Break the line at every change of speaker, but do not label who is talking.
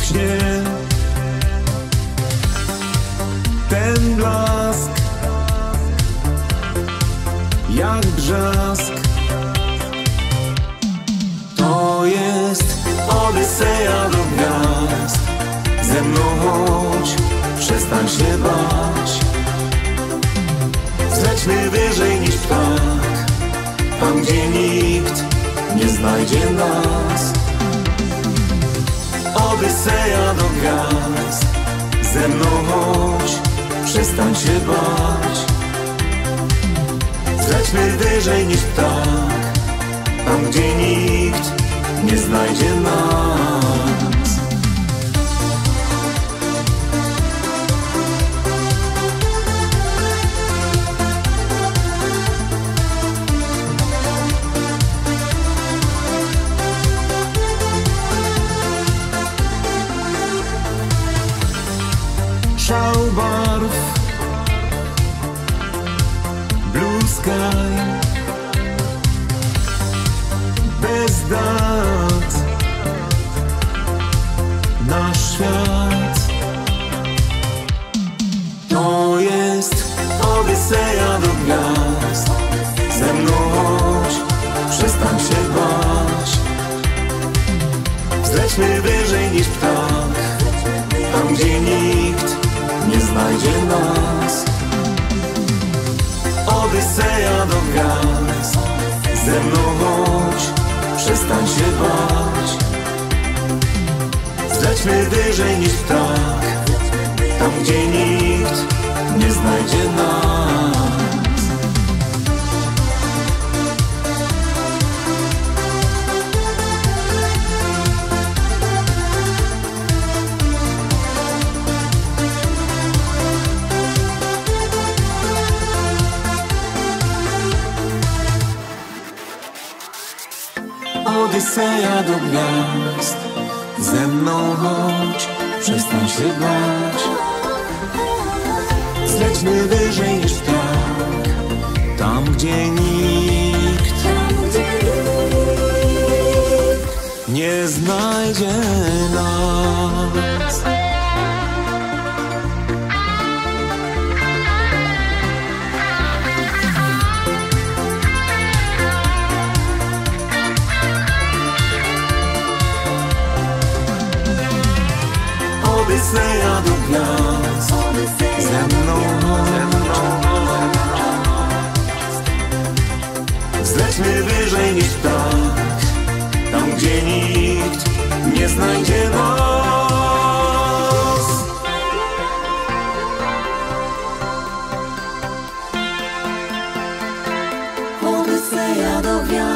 śnie. Ten blask jak brzask, to jest Odyseja do gwiazd. Ze mną chodź, przestań się bać. Zlećmy wyżej niż ptak, tam gdzie nikt nie znajdzie nas. Odyseja do gwiazd. Ze mną chodź, przestań się bać. Zlećmy wyżej niż ptak, tam gdzie nikt nie znajdzie nas. Szał barw, blue sky, bez dat, nasz świat. To jest Odyseja do gwiazd. Ze mną chodź, przestań się bać. Zlećmy wyżej niż ptak, tam gdzie nikt nie znajdzie nas. Odyseja do gwiazd. Ze mną chodź, przestań się bać. Zlećmy wyżej niż ptak, tam gdzie nikt nie znajdzie nas. Odyseja do gwiazd. Ze mną chodź, przestań się bać. Zlećmy wyżej niż ptak, tam gdzie nikt nie znajdzie nas. Odyseja do gwiazd. Ze mną chodź. Zlećmy wyżej niż ptak, tam gdzie nikt nie znajdzie nas. Odyseja do gwiazd.